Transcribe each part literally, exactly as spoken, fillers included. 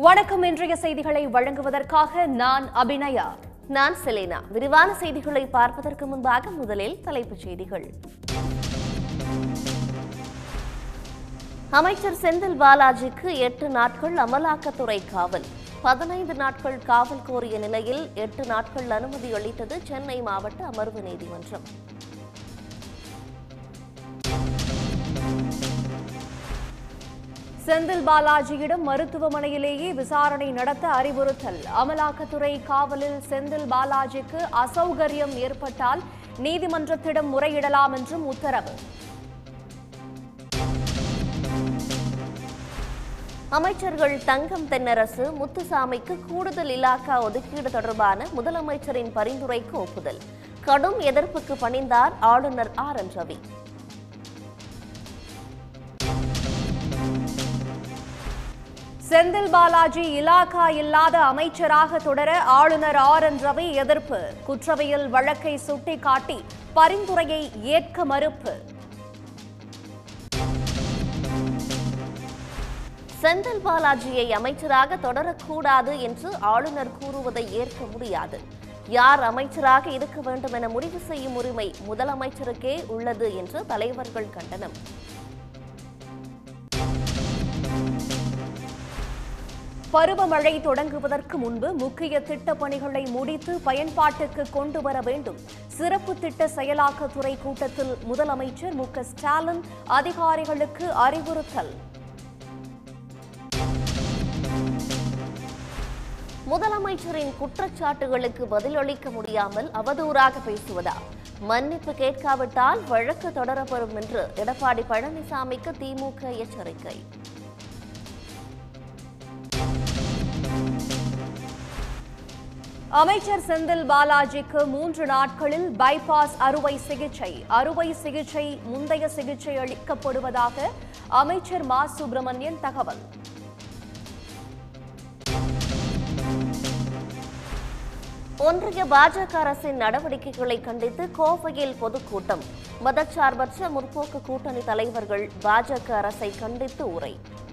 வணக்கம். இன்றைய செய்திகளை வழங்குவதற்காக நான் அபிநயா. நான் செலேனா. விரிவான செய்திகளை பார்ப்பதற்கு முன்பாக முதலில் தலைப்புச் செய்திகள். அமைச்சர் செந்தில் பாலாஜிக்கு எட்டு நாட்கள் அமலாக்கத்துறை காவல். பதினைந்து நாட்கள் காவல் கோரிய நிலையில் எட்டு நாட்கள் அனுமதி அளித்தது சென்னை மாவட்ட அமர்வு நீதிமன்றம். செந்தில் பாலாஜியிடம் மருத்துவமனையிலேயே விசாரணை நடத்த அறிவுறுத்தல். அமலாக்கத்துறை காவலில் செந்தில் பாலாஜிக்கு அசௌகரியம் ஏற்பட்டால் நீதிமன்றத்திடம் முறையிடலாம் என்றும் உத்தரவு. அமைச்சர்கள் தங்கம் தென்னரசு, முத்துசாமிக்கு கூடுதல் இலாக்கா ஒதுக்கீடு தொடர்பான முதலமைச்சரின் பரிந்துரைக்கு ஒப்புதல். கடும் எதிர்ப்புக்கு பணிந்தார் ஆளுநர் ஆர் என் ரவி. செந்தில் பாலாஜி இலாகா இல்லாத அமைச்சராக தொடர ஆளுநர் ஆர் என் ரவி எதிர்ப்பு. குற்றவியல் வழக்கை சுட்டிக்காட்டி பரிந்துரையை ஏற்க மறுப்பு. செந்தில் பாலாஜியை அமைச்சராக தொடரக்கூடாது என்று ஆளுநர் கூறுவதை ஏற்க முடியாது. யார் அமைச்சராக இருக்க வேண்டும் என முடிவு செய்யும் உரிமை முதலமைச்சருக்கே உள்ளது என்று தலைவர்கள் கண்டனம். பருவமழை தொடங்குவதற்கு முன்பு முக்கிய திட்டப் பணிகளை முடித்து பயன்பாட்டுக்கு கொண்டு வர வேண்டும். சிறப்பு திட்ட செயலாக்கத்துறை கூட்டத்தில் முதலமைச்சர் மு க ஸ்டாலின் அதிகாரிகளுக்கு அறிவுறுத்தல். முதலமைச்சரின் குற்றச்சாட்டுகளுக்கு பதிலளிக்க முடியாமல் அவதூறாக பேசுவதா? மன்னிப்பு கேட்காவிட்டால் வழக்கு தொடரப்படும் என்று எடப்பாடி பழனிசாமிக்கு திமுக எச்சரிக்கை. அமைச்சர் செந்தில் பாலாஜிக்கு மூன்று நாட்களில் பைபாஸ் அறுவை சிகிச்சை. அறுவை சிகிச்சை முந்தைய சிகிச்சை அளிக்கப்படுவதாக அமைச்சர் மா சுப்பிரமணியன் தகவல். ஒன்றிய பாஜக அரசின் நடவடிக்கைகளை கண்டித்து கோவையில் பொதுக்கூட்டம். மதச்சார்பற்ற முற்போக்கு கூட்டணி தலைவர்கள் பாஜக அரசை கண்டித்து உரை.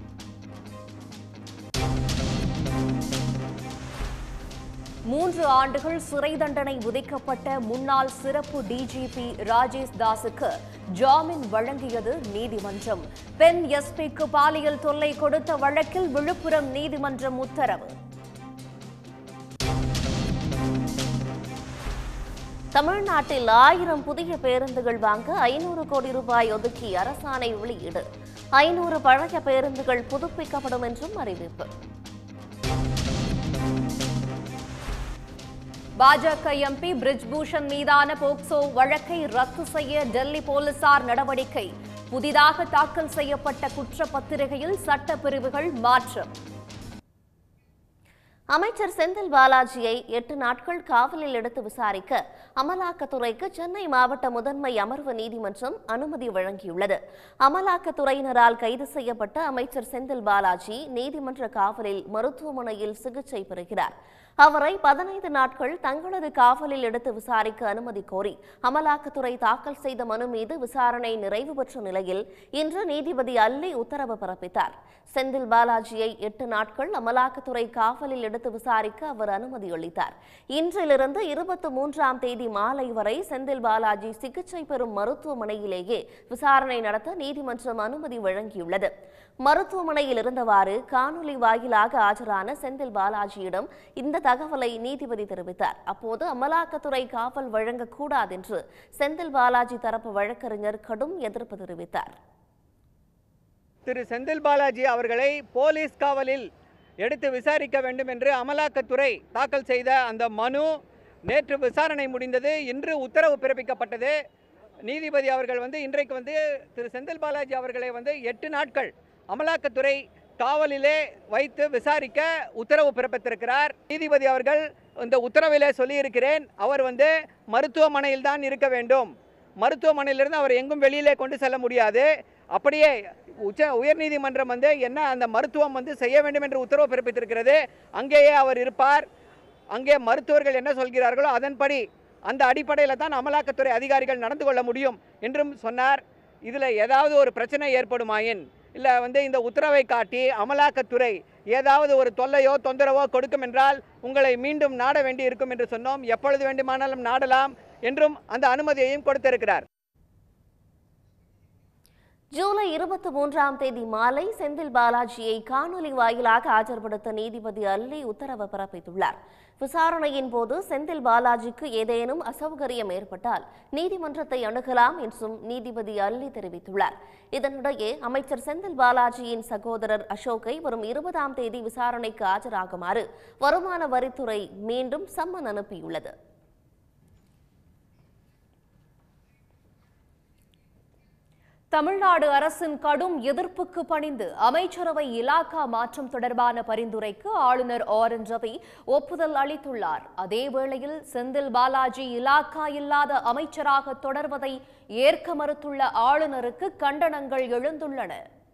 மூன்று ஆண்டுகள் சிறை தண்டனை விதிக்கப்பட்ட முன்னாள் சிறப்பு டிஜிபி ராஜேஷ் தாஸுக்கு ஜாமீன் வழங்கியது நீதிமன்றம். பெண் எஸ்பிக்கு பாலியல் தொல்லை கொடுத்த வழக்கில் விழுப்புரம் நீதிமன்றம் உத்தரவு. தமிழ்நாட்டில் ஆயிரம் புதிய பேருந்துகள் வாங்க ஐநூறு கோடி ரூபாய் ஒதுக்கி அரசாணை வெளியீடு. ஐநூறு பழைய பேருந்துகள் புதுப்பிக்கப்படும் என்றும் அறிவிப்பு. பாஜக எம்பி பிரிஜ்பூஷன் மீதான போக்சோ வழக்கை ரத்து செய்ய டெல்லி போலீசார் நடவடிக்கை. புதிதாக தாக்கல் செய்யப்பட்ட குற்றப்பத்திரிகையில் சட்டப்பிரிவுகள் மாற்றம். அமைச்சர் செந்தில் பாலாஜியை எட்டு நாட்கள் காவலில் எடுத்து விசாரிக்க அமலாக்கத்துறைக்கு சென்னை மாவட்ட முதன்மை அமர்வு நீதிமன்றம் அனுமதி வழங்கியுள்ளது. அமலாக்கத்துறையினரால் கைது செய்யப்பட்ட அமைச்சர் செந்தில் பாலாஜி நீதிமன்ற காவலில் மருத்துவமனையில் சிகிச்சை பெறுகிறார். அவரை பதினைந்து நாட்கள் தங்களது காவலில் எடுத்து விசாரிக்க அனுமதி கோரி அமலாக்கத்துறை தாக்கல் செய்த மனு மீது விசாரணை நிறைவு பெற்ற நிலையில் இன்று நீதிபதி அல்லி உத்தரவு பிறப்பித்தார். செந்தில் பாலாஜியை எட்டு நாட்கள் அமலாக்கத்துறை காவலில் எடுத்து விசாரிக்க அவர் அனுமதி அளித்தார். இன்றிலிருந்து இருபத்தி மூன்றாம் தேதி மாலை வரை செந்தில் பாலாஜி சிகிச்சை பெறும் மருத்துவமனையிலேயே விசாரணை நடத்த நீதிமன்றம் அனுமதி வழங்கியுள்ளது. மருத்துவமனையில் இருந்தவாறு காணொலி வாயிலாக ஆஜரான செந்தில் பாலாஜியிடம் இந்த தகவலை நீதிபதி தெரிவித்தார். அப்போது அமலாக்கத்துறை காவல் வழங்கக்கூடாது என்று செந்தில் பாலாஜி தரப்பு வழக்கறிஞர் கடும் எதிர்ப்பு தெரிவித்தார். திரு செந்தில் பாலாஜி அவர்களை போலீஸ் காவலில் எடுத்து விசாரிக்க வேண்டும் என்று அமலாக்கத்துறை தாக்கல் செய்த அந்த மனு நேற்று விசாரணை முடிந்தது. இன்று உத்தரவு பிறப்பிக்கப்பட்டது. நீதிபதி அவர்கள் வந்து இன்றைக்கு வந்து திரு செந்தில் பாலாஜி அவர்களை வந்து எட்டு நாட்கள் அமலாக்கத்துறை காவலிலே வைத்து விசாரிக்க உத்தரவு பிறப்பித்திருக்கிறார். நீதிபதி அவர்கள் இந்த உத்தரவிலே சொல்லியிருக்கிறேன், அவர் வந்து மருத்துவமனையில் தான் இருக்க வேண்டும். மருத்துவமனையிலிருந்து அவர் எங்கும் வெளியிலே கொண்டு செல்ல முடியாது. அப்படியே உச்ச உயர்நீதிமன்றம் வந்து என்ன அந்த மருத்துவம் வந்து செய்ய வேண்டும் என்று உத்தரவு பிறப்பித்திருக்கிறது. அங்கேயே அவர் இருப்பார். அங்கே மருத்துவர்கள் என்ன சொல்கிறார்களோ அதன்படி அந்த அடிப்படையில் தான் அமலாக்கத்துறை அதிகாரிகள் நடந்து கொள்ள முடியும் என்றும் சொன்னார். இதில் ஏதாவது ஒரு பிரச்சனை ஏற்படுமாயின் இல்லை வந்து இந்த உத்தரவை காட்டி அமலாக்கத்துறை ஏதாவது ஒரு தொல்லையோ தொந்தரவோ கொடுக்கும் என்றால் உங்களை மீண்டும் நாட வேண்டி இருக்கும் என்று சொன்னோம். எப்பொழுது வேண்டுமானாலும் நாடலாம் என்றும் அந்த அனுமதியையும் கொடுத்திருக்கிறார். ஜூலை இருபத்தி மூன்றாம் தேதி மாலை செந்தில் பாலாஜியை காணொலி வாயிலாக ஆஜர்படுத்த நீதிபதி அல்லி உத்தரவு பிறப்பித்துள்ளார். விசாரணையின் போது செந்தில் பாலாஜிக்கு ஏதேனும் அசௌகரியம் ஏற்பட்டால் நீதிமன்றத்தை அணுகலாம் என்றும் நீதிபதி அல்லி தெரிவித்துள்ளார். இதனிடையே அமைச்சர் செந்தில் பாலாஜியின் சகோதரர் அசோக்கை வரும் இருபதாம் தேதி விசாரணைக்கு ஆஜராகுமாறு வருமான வரித்துறை மீண்டும் சம்மன் அனுப்பியுள்ளது. தமிழ்நாடு அரசின் கடும் எதிர்ப்புக்கு பணிந்து அமைச்சரவை இலாகா மாற்றம் தொடர்பான பரிந்துரைக்கு ஆளுநர் ஆர் என் ரவி ஒப்புதல் அளித்துள்ளார். அதேவேளையில் செந்தில் பாலாஜி இலாகா இல்லாத அமைச்சராக தொடர்வதை ஏற்க மறுத்துள்ள ஆளுநருக்கு கண்டனங்கள் எழுந்துள்ளன.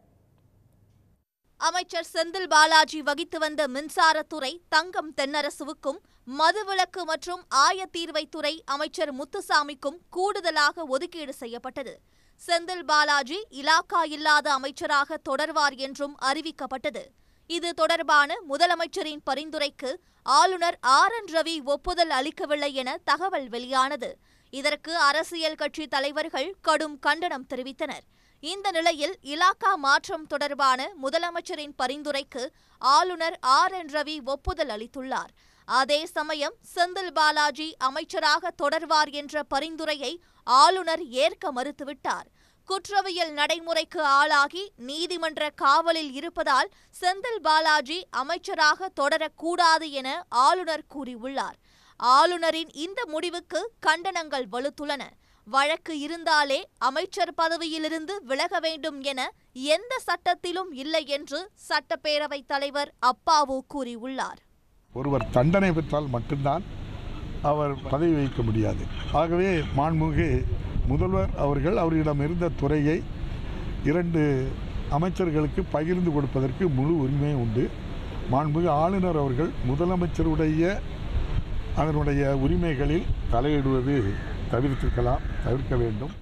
அமைச்சர் செந்தில் பாலாஜி வகித்து வந்த மின்சாரத்துறை தங்கம் தென்னரசுவுக்கும், மதுவிலக்கு மற்றும் ஆயத்தீர்வைத்துறை அமைச்சர் முத்துசாமிக்கும் கூடுதலாக ஒதுக்கீடு செய்யப்பட்டது. செந்தில் பாலாஜி இலாகா இல்லாத அமைச்சராக தொடர்வார் என்றும் அறிவிக்கப்பட்டது. இது தொடர்பான முதலமைச்சரின் பரிந்துரைக்கு ஆளுநர் ஆர் என் ரவி ஒப்புதல் அளிக்கவில்லை என தகவல் வெளியானது. இதற்கு அரசியல் கட்சி தலைவர்கள் கடும் கண்டனம் தெரிவித்தனர். இந்த நிலையில் இலாகா மாற்றம் தொடர்பான முதலமைச்சரின் பரிந்துரைக்கு ஆளுநர் ஆர் என் ரவி ஒப்புதல் அளித்துள்ளார். அதே சமயம் செந்தில் பாலாஜி அமைச்சராக தொடர்வார் என்ற பரிந்துரையை ஆளுநர் ஏற்க மறுத்துவிட்டார். குற்றவியல் நடைமுறைக்கு ஆளாகி நீதிமன்ற காவலில் இருப்பதால் செந்தில் பாலாஜி அமைச்சராக தொடரக்கூடாது என ஆளுநர் கூறியுள்ளார். ஆளுநரின் இந்த முடிவுக்கு கண்டனங்கள் வலுத்துள்ளன. வழக்கு இருந்தாலே அமைச்சர் பதவியிலிருந்து விலக வேண்டும் என எந்த சட்டத்திலும் இல்லை என்று சட்டப்பேரவைத் தலைவர் அப்பாவு கூறியுள்ளார். ஒருவர் தண்டனை பெற்றால் மட்டும்தான் அவர் பதவி வகிக்க முடியாது. ஆகவே மாண்புமிகு முதல்வர் அவர்கள் அவர்களிடம் இருந்த துறையை இரண்டு அமைச்சர்களுக்கு பகிர்ந்து கொடுப்பதற்கு முழு உரிமை உண்டு. மாண்புமிகு ஆளுநர் அவர்கள் முதலமைச்சருடைய அதனுடைய உரிமைகளில் தலையிடுவது தவிர்த்திருக்கலாம் தவிர்க்க வேண்டும்.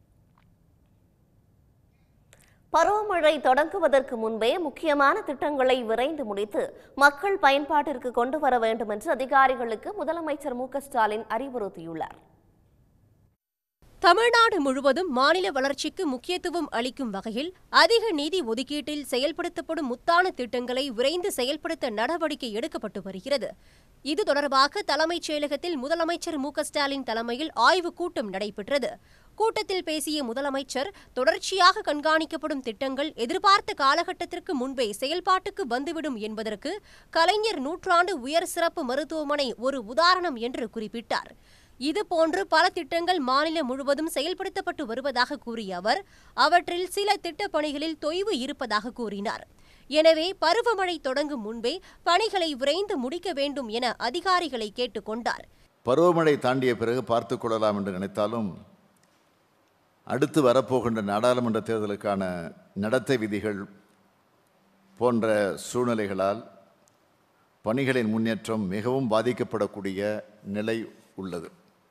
பருவமழை தொடங்குவதற்கு முன்பே முக்கியமான திட்டங்களை விரைந்து முடித்து மக்கள் பயன்பாட்டிற்கு கொண்டு வர வேண்டும் என்று அதிகாரிகளுக்கு முதலமைச்சர் மு க ஸ்டாலின் அறிவுறுத்தியுள்ளார். தமிழ்நாடு முழுவதும் மாநில வளர்ச்சிக்கு முக்கியத்துவம் அளிக்கும் வகையில் அதிக நிதி ஒதுக்கீட்டில் செயல்படுத்தப்படும் முத்தான திட்டங்களை விரைந்து செயல்படுத்த நடவடிக்கை எடுக்கப்பட்டு வருகிறது. இது தொடர்பாக தலைமைச் செயலகத்தில் முதலமைச்சர் மு க ஸ்டாலின் தலைமையில் ஆய்வுக் கூட்டம் நடைபெற்றது. கூட்டத்தில் பேசிய முதலமைச்சர், தொடர்ச்சியாக கண்காணிக்கப்படும் திட்டங்கள் எதிர்பார்த்த காலகட்டத்திற்கு முன்பே செயல்பாட்டுக்கு வந்துவிடும் என்பதற்கு கலைஞர் நூற்றாண்டு உயர் சிறப்பு மருத்துவமனை ஒரு உதாரணம் என்று குறிப்பிட்டார். இதுபோன்று பல திட்டங்கள் மாநிலம் முழுவதும் செயல்படுத்தப்பட்டு வருவதாக கூறிய அவர், அவற்றில் சில திட்டப் பணிகளில் தொய்வு இருப்பதாக கூறினார். எனவே பருவமழை தொடங்கும் முன்பே பணிகளை விரைந்து முடிக்க வேண்டும் என அதிகாரிகளை கேட்டுக்கொண்டார். பருவமழை தாண்டிய பிறகு பார்த்துக் கொள்ளலாம் என்று நினைத்தாலும் அடுத்து வரப்போகின்ற நாடாளுமன்ற தேர்தலுக்கான நடத்தை விதிகள் போன்ற சூழ்நிலைகளால் பணிகளின் முன்னேற்றம் மிகவும் பாதிக்கப்படக்கூடிய நிலை உள்ளது.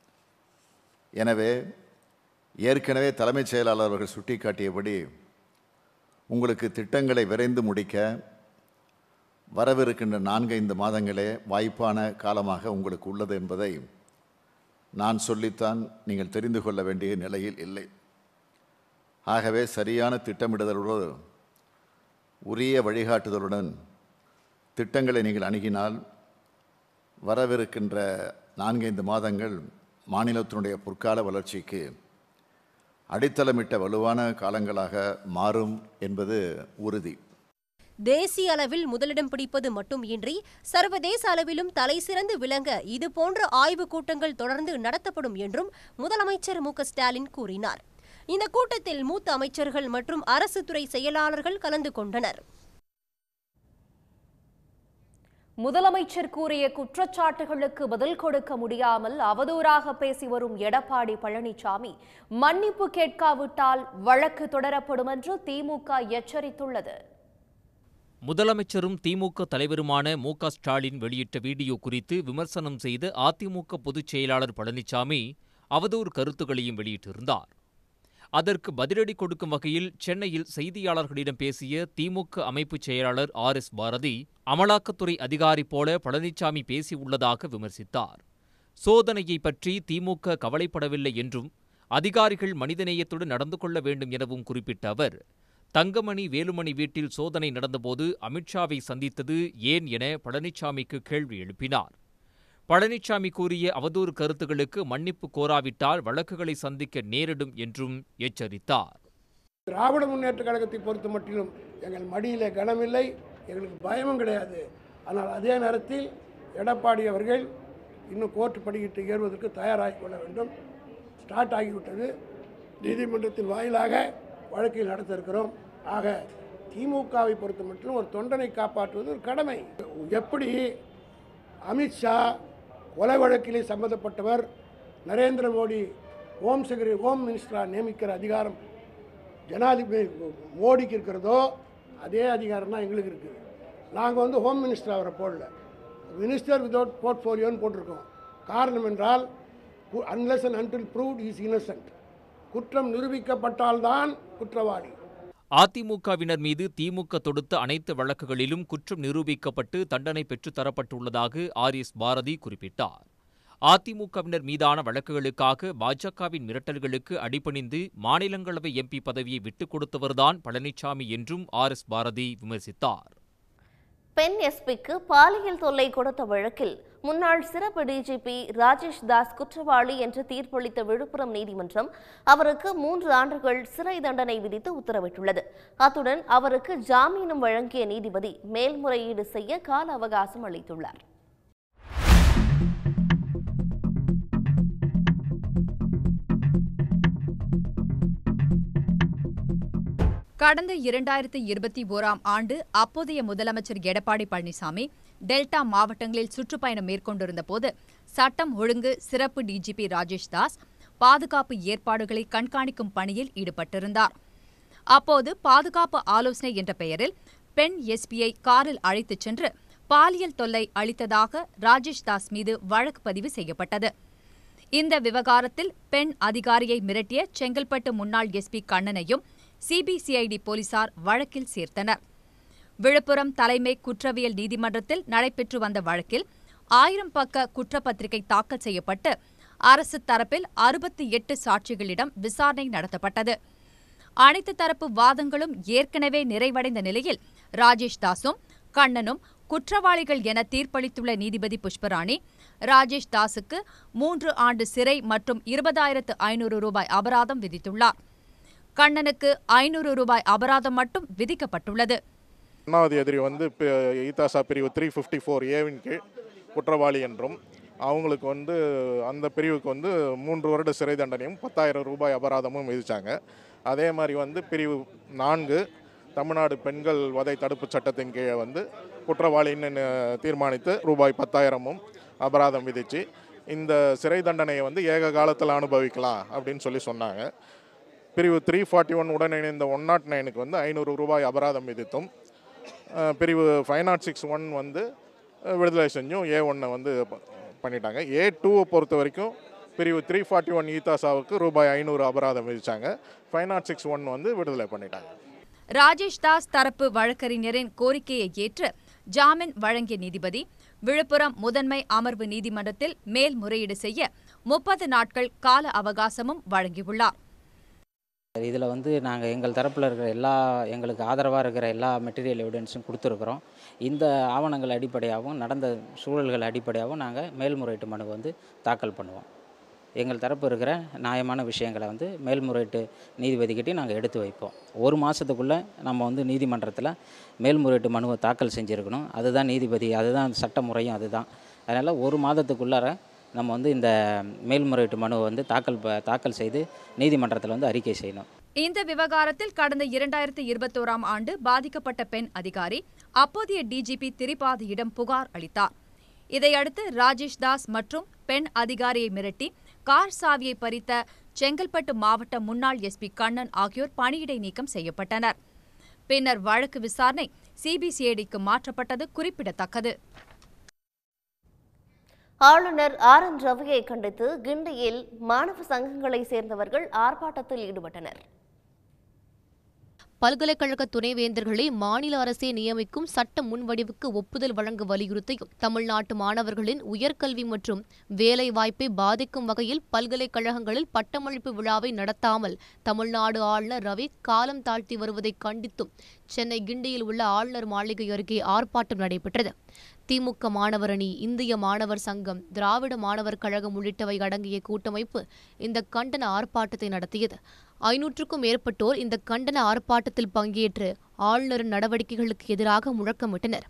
எனவே ஏற்கனவே தலைமைச் செயலாளர் அவர்கள் சுட்டிக்காட்டியபடி உங்களுக்கு திட்டங்களை விரைந்து முடிக்க வரவிருக்கின்ற நான்கைந்து மாதங்களே வாய்ப்பான காலமாக உங்களுக்கு உள்ளது என்பதை நான் சொல்லித்தான் நீங்கள் தெரிந்து கொள்ள வேண்டிய நிலையில் இல்லை. ஆகவே சரியான திட்டமிடுதலோடு உரிய வழிகாட்டுதலுடன் திட்டங்களை நீங்கள் அணுகினால் வரவிருக்கின்ற நான்கைந்து மாதங்கள் மாநிலத்தினுடைய பொற்கால வளர்ச்சிக்கு அடித்தளமிட்ட வலுவான காலங்களாக மாறும் என்பது உறுதி. தேசிய அளவில் முதலிடம் பிடிப்பது மட்டுமின்றி சர்வதேச அளவிலும் தலை சிறந்து விளங்க இதுபோன்ற ஆய்வுக் கூட்டங்கள் தொடர்ந்து நடத்தப்படும் என்றும் முதலமைச்சர் மு க ஸ்டாலின் கூறினார். இந்த கூட்டத்தில் மூத்த அமைச்சர்கள் மற்றும் அரசு துறை செயலாளர்கள் கலந்து கொண்டனர். முதலமைச்சர் கூறிய குற்றச்சாட்டுகளுக்கு பதில் கொடுக்க முடியாமல் அவதூறாக பேசி வரும் எடப்பாடி பழனிசாமி மன்னிப்பு கேட்காவிட்டால் வழக்கு தொடரப்படும் என்று திமுக எச்சரித்துள்ளது. முதலமைச்சரும் திமுக தலைவருமான மு க ஸ்டாலின் வெளியிட்ட வீடியோ குறித்து விமர்சனம் செய்த அதிமுக பொதுச் செயலாளர் பழனிசாமி அவதூறு கருத்துக்களையும் வெளியிட்டிருந்தார். அதற்கு பதிலடி கொடுக்கும் வகையில் சென்னையில் செய்தியாளர்களிடம் பேசிய திமுக அமைப்புச் செயலாளர் ஆர் எஸ் பாரதி, அமலாக்கத்துறை அதிகாரி போல பழனிசாமி பேசியுள்ளதாக விமர்சித்தார். சோதனையை பற்றி திமுக கவலைப்படவில்லை என்றும் அதிகாரிகள் மனிதநேயத்துடன் நடந்து கொள்ள வேண்டும் எனவும் குறிப்பிட்ட அவர், தங்கமணி வேலுமணி வீட்டில் சோதனை நடந்தபோது அமித்ஷாவை சந்தித்தது ஏன் என பழனிசாமிக்கு கேள்வி எழுப்பினார். பழனிசாமி கூறிய அவதூறு கருத்துகளுக்கு மன்னிப்பு கோராவிட்டால் வழக்குகளை சந்திக்க நேரிடும் என்றும் எச்சரித்தார். திராவிட முன்னேற்ற கழகத்தை பொறுத்த மட்டிலும் எங்கள் மடியிலே கனமில்லை, எங்களுக்கு பயமும் கிடையாது. ஆனால் அதே நேரத்தில் எடப்பாடி அவர்கள் இன்னும் கோர்ட்டு படிக்கிட்டு ஏறுவதற்கு தயாராகி கொள்ள வேண்டும். ஸ்டார்ட் ஆகிவிட்டது. நீதிமன்றத்தின் வாயிலாக வழக்கில் நடத்த இருக்கிறோம். ஆக திமுகவை பொறுத்த மட்டிலும் ஒரு தொண்டனை காப்பாற்றுவது ஒரு கடமை. எப்படி அமித்ஷா கொலை வழக்கிலே சம்பந்தப்பட்டவர் Narendra Modi home secretary home மினிஸ்டராக நியமிக்கிற அதிகாரம் ஜனாதிபதி மோடிக்கு இருக்கிறதோ அதே அதிகாரம் தான் எங்களுக்கு இருக்குது. நாங்கள் வந்து ஹோம் மினிஸ்டர் அவரை போடல, மினிஸ்டர் வித்வுட் போர்ட்ஃபோலியோன்னு போட்டிருக்கோம். காரணம் என்றால் unless and until proved is innocent, குற்றம் நிரூபிக்கப்பட்டால்தான் குற்றவாளி. அதிமுகவினர் மீது திமுக தொடுத்த அனைத்து வழக்குகளிலும் குற்றம் நிரூபிக்கப்பட்டு தண்டனை பெற்றுத் தரப்பட்டுள்ளதாக ஆர் எஸ் பாரதி குறிப்பிட்டார். அதிமுகவினர் மீதான வழக்குகளுக்காக பாஜகவின் மிரட்டல்களுக்கு அடிபணிந்து மாநிலங்களவை எம்பி பதவியை விட்டுக் கொடுத்தவர்தான் பழனிசாமி என்றும் ஆர் எஸ் பாரதி விமர்சித்தார். பெண் எஸ்பிக்கு பாலியல் தொல்லை கொடுத்த வழக்கில் முன்னாள் சிறப்பு டிஜிபி ராஜேஷ் தாஸ் குற்றவாளி என்று தீர்ப்பளித்த விழுப்புரம் நீதிமன்றம் அவருக்கு மூன்று ஆண்டுகள் சிறை தண்டனை விதித்து உத்தரவிட்டுள்ளது. அத்துடன் அவருக்கு ஜாமீனும் வழங்கிய நீதிபதி மேல்முறையீடு செய்ய கால அவகாசம் அளித்துள்ளார். கடந்த இரண்டாயிரத்தி இருபத்தி ஓராம் ஆண்டு அப்போதைய முதலமைச்சர் எடப்பாடி பழனிசாமி டெல்டா மாவட்டங்களில் சுற்றுப்பயணம் மேற்கொண்டிருந்த போது சட்டம் ஒழுங்கு சிறப்பு டிஜிபி ராஜேஷ் தாஸ் பாதுகாப்பு ஏற்பாடுகளை கண்காணிக்கும் பணியில் ஈடுபட்டிருந்தார். அப்போது பாதுகாப்பு ஆலோசனை என்ற பெயரில் பெண் எஸ்பியை காரில் அழைத்துச் சென்று பாலியல் தொல்லை அளித்ததாக ராஜேஷ் தாஸ் மீது வழக்கு பதிவு செய்யப்பட்டது. இந்த விவகாரத்தில் பெண் அதிகாரியை மிரட்டிய செங்கல்பட்டு முன்னாள் எஸ்பி கண்ணனையும் சிபிசிஐடி போலீசார் வழக்கில் சேர்த்தனர். விழுப்புரம் தலைமை குற்றவியல் நீதிமன்றத்தில் நடைபெற்று வந்த வழக்கில் ஆயிரம் பக்க குற்றப்பத்திரிகை தாக்கல் செய்யப்பட்டு அரசு தரப்பில் அறுபத்தி எட்டு சாட்சிகளிடம் விசாரணை நடத்தப்பட்டது. அனைத்து தரப்பு வாதங்களும் ஏற்கனவே நிறைவடைந்த நிலையில் ராஜேஷ் தாஸும் கண்ணனும் குற்றவாளிகள் என தீர்ப்பளித்துள்ள நீதிபதி புஷ்பராணி ராஜேஷ் தாஸுக்கு மூன்று ஆண்டு சிறை மற்றும் இருபதாயிரத்து ஐநூறு ரூபாய் அபராதம் விதித்துள்ளார். கண்ணனுக்கு ஐநூறு ரூபாய் அபராதம் மட்டும் விதிக்கப்பட்டுள்ளது. ஒன்றாவது எதிரி வந்து ஈதாசா பிரிவு த்ரீ ஃபிஃப்டி ஃபோர் ஏவின் கீழ் குற்றவாளி என்றும் அவங்களுக்கு வந்து அந்த பிரிவுக்கு வந்து மூன்று வருட சிறை தண்டனையும் பத்தாயிரம் ரூபாய் அபராதமும் விதித்தாங்க. அதே மாதிரி வந்து பிரிவு நான்கு தமிழ்நாடு பெண்கள் வதை தடுப்பு சட்டத்தின் கீழே வந்து குற்றவாளின்னு தீர்மானித்து ரூபாய் பத்தாயிரமும் அபராதம் விதித்து இந்த சிறை தண்டனையை வந்து ஏக காலத்தில் அனுபவிக்கலாம் அப்படின்னு சொல்லி சொன்னாங்க. பிரிவு த்ரீ ஃபார்ட்டி ஒன் உடன் இணைந்த ஒன் நாட் நைனுக்கு வந்து ஐநூறு ரூபாய் அபராதம் விதித்தும் பிரிவு ஃபைவ் நாட் சிக்ஸ் ஒன் வந்து விடுதலை செஞ்சும் ஏ ஒன்னை வந்து பண்ணிட்டாங்க. ஏ டூவை பொறுத்த வரைக்கும் பிரிவு த்ரீ ஃபார்ட்டி ஒன் ஈதாசாவுக்கு ரூபாய் ஐநூறு அபராதம் விதித்தாங்க. ஃபைவ் நாட் சிக்ஸ் ஒன் வந்து விடுதலை பண்ணிட்டாங்க. ராஜேஷ் தாஸ் தரப்பு வழக்கறிஞரின் கோரிக்கையை ஏற்று ஜாமீன் வழங்கிய நீதிபதி விழுப்புரம் முதன்மை அமர்வு நீதிமன்றத்தில் மேல்முறையீடு செய்ய முப்பது நாட்கள் கால அவகாசமும் வழங்கியுள்ளார். இதில் வந்து நாங்கள் எங்கள் தரப்பில் இருக்கிற எல்லா எங்களுக்கு ஆதரவாக இருக்கிற எல்லா மெட்டீரியல் எவிடன்ஸும் கொடுத்துருக்குறோம். இந்த ஆவணங்கள் அடிப்படையாகவும் நடந்த சூழல்கள் அடிப்படையாகவும் நாங்கள் மேல்முறையீட்டு மனு வந்து தாக்கல் பண்ணுவோம். எங்கள் தரப்பு இருக்கிற நியாயமான விஷயங்களை வந்து மேல்முறையீட்டு நீதிபதிக்கிட்டே நாங்கள் எடுத்து வைப்போம். ஒரு மாதத்துக்குள்ளே நம்ம வந்து நீதிமன்றத்தில் மேல்முறையீட்டு மனுவை தாக்கல் செஞ்சுருக்கணும். அதுதான் நீதிபதி, அதுதான் சட்ட முறையும் அதுதான். அதனால் ஒரு மாதத்துக்குள்ளார நம்ம வந்து இந்த மேல்முறையீட்டு மனுவை வந்து தாக்கல் தாக்கல் செய்து நீதிமன்றத்தில் வந்து அறிக்கை செய்யணும். இந்த விவகாரத்தில் கடந்த இரண்டாயிரத்தி இருபத்தோராம் ஆண்டு பாதிக்கப்பட்ட பெண் அதிகாரி அப்போதைய டிஜிபி திரிபாதியிடம் புகார் அளித்தார். இதையடுத்து ராஜேஷ் தாஸ் மற்றும் பெண் அதிகாரியை மிரட்டி கார் சாவியை பறித்த செங்கல்பட்டு மாவட்ட முன்னாள் எஸ்பி கண்ணன் ஆகியோர் பணியிடை நீக்கம் செய்யப்பட்டனர். பின்னர் வழக்கு விசாரணை சிபிசிஐடிக்கு மாற்றப்பட்டது குறிப்பிடத்தக்கது. ஆளுநர் ஆர் என் ரவியை கண்டித்து கிண்டியில் மாணவ சங்கங்களை சேர்ந்தவர்கள் ஆர்ப்பாட்டத்தில் ஈடுபட்டனர். பல்கலைக்கழக துணைவேந்தர்களை மாநில அரசே நியமிக்கும் சட்ட முன்வடிவுக்கு ஒப்புதல் வழங்க வலியுறுத்தியும் தமிழ்நாட்டு மாணவர்களின் உயர்கல்வி மற்றும் வேலை வாய்ப்பை பாதிக்கும் வகையில் பல்கலைக்கழகங்களில் பட்டமளிப்பு விழாவை நடத்தாமல் தமிழ்நாடு ஆளுநர் ரவி காலம் தாழ்த்தி வருவதை கண்டித்தும் சென்னை கிண்டியில் உள்ள ஆளுநர் மாளிகை அருகே ஆர்ப்பாட்டம் நடைபெற்றது. திமுக மாணவர் அணி, இந்திய மாணவர் சங்கம், திராவிட மாணவர் கழகம் உள்ளிட்டவை அடங்கிய கூட்டமைப்பு இந்த கண்டன ஆர்ப்பாட்டத்தை நடத்தியது. ஐநூற்றுக்கும் மேற்பட்டோர் இந்த கண்டன ஆர்ப்பாட்டத்தில் பங்கேற்று ஆளுநரின் நடவடிக்கைகளுக்கு எதிராக முழக்கமிட்டனர்.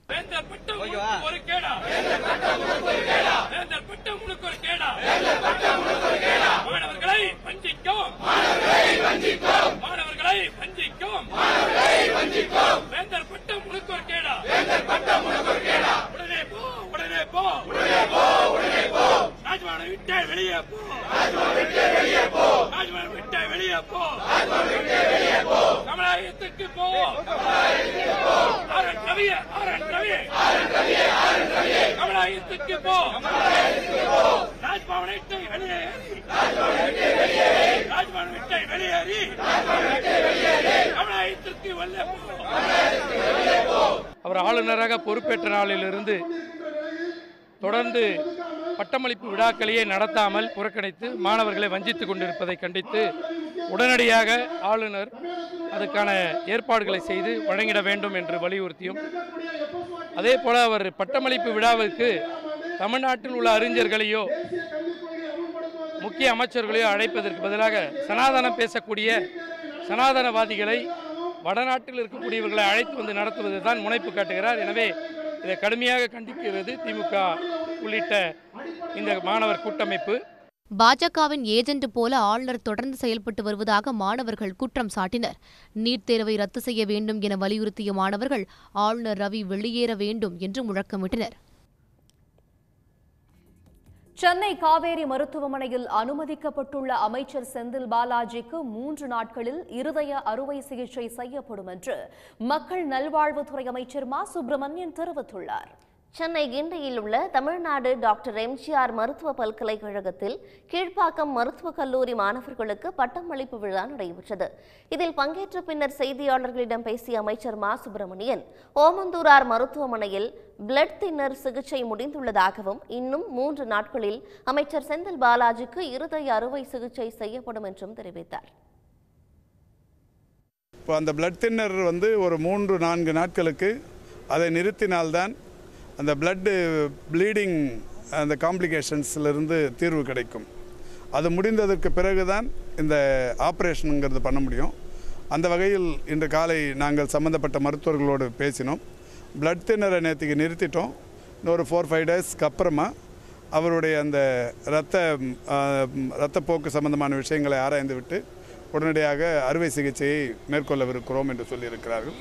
அவர் ஆளுநராக பொறுப்பேற்ற நாளிலிருந்து தொடர்ந்து பட்டமளிப்பு விழாக்களையே நடத்தாமல் புறக்கணித்து மாணவர்களை வஞ்சித்துக் கொண்டிருப்பதை கண்டித்து உடனடியாக ஆளுநர் அதுக்கான ஏற்பாடுகளை செய்து வழங்கிட வேண்டும் என்று வலியுறுத்தியும், அதே போல அவர் பட்டமளிப்பு விழாவிற்கு தமிழ்நாட்டில் உள்ள அறிஞர்களையோ முக்கிய அமைச்சர்களையோ அழைப்பதற்கு பதிலாக சனாதனம் பேசக்கூடிய சனாதனவாதிகளை வடநாட்டில் இருக்கக்கூடியவர்களை அழைத்து வந்து நடத்துவது தான் முனைப்பு காட்டுகிறார். எனவே இதை கடுமையாக கண்டிக்கிறது திமுக உள்ளிட்ட இந்த மாணவர் கூட்டமைப்பு. பாஜகவின் ஏஜென்ட் போல ஆளுநர் தொடர்ந்து செயல்பட்டு வருவதாக மாணவர்கள் குற்றம் சாட்டினர். நீட் தேர்வை ரத்து செய்ய வேண்டும் என வலியுறுத்திய மாணவர்கள் ஆளுநர் ரவி வெளியேற வேண்டும் என்று முழக்கமிட்டனர். சென்னை காவேரி மருத்துவமனையில் அனுமதிக்கப்பட்டுள்ள அமைச்சர் செந்தில் பாலாஜிக்கு மூன்று நாட்களில் இருதய அறுவை சிகிச்சை செய்யப்படும் என்று மக்கள் நல்வாழ்வுத்துறை அமைச்சர் மா சுப்பிரமணியன் தெரிவித்துள்ளார். சென்னை கிண்டியில் உள்ள தமிழ்நாடு டாக்டர் எம்ஜிஆர் மருத்துவ பல்கலைக்கழகத்தில் கீழ்ப்பாக்கம் மருத்துவக் கல்லூரி மாணவர்களுக்கு பட்டமளிப்பு விழா நடைபெற்றது. இதில் பங்கேற்ற பின்னர் செய்தியாளர்களிடம் பேசிய அமைச்சர் மா சுப்பிரமணியன், ஓமந்தூரார் மருத்துவமனையில் பிளட் தின்னர் சிகிச்சை முடிந்துள்ளதாகவும் இன்னும் மூன்று நாட்களில் அமைச்சர் செந்தில் பாலாஜிக்கு இருதய அறுவை சிகிச்சை செய்யப்படும் என்றும் தெரிவித்தார். இப்போ அந்த பிளட் தின்னர் வந்து ஒரு மூன்று நான்கு நாட்களுக்கு அதை நிறுத்தினால்தான் அந்த பிளட்டு ப்ளீடிங் அந்த காம்ப்ளிகேஷன்ஸ்லேருந்து தீர்வு கிடைக்கும். அது முடிந்ததற்கு பிறகு தான் இந்த ஆப்ரேஷனுங்கிறது பண்ண முடியும். அந்த வகையில் இன்று காலை நாங்கள் சம்மந்தப்பட்ட மருத்துவர்களோடு பேசினோம். பிளட் தின்னரை நேற்றுக்கு நிறுத்திட்டோம். இன்னொரு ஃபோர் ஃபைவ் டேஸ்க்கு அப்புறமா அவருடைய அந்த இரத்த இரத்தப்போக்கு சம்பந்தமான விஷயங்களை ஆராய்ந்து விட்டு உடனடியாக அறுவை சிகிச்சையை மேற்கொள்ளவிருக்கிறோம் என்று சொல்லியிருக்கிறார்கள்.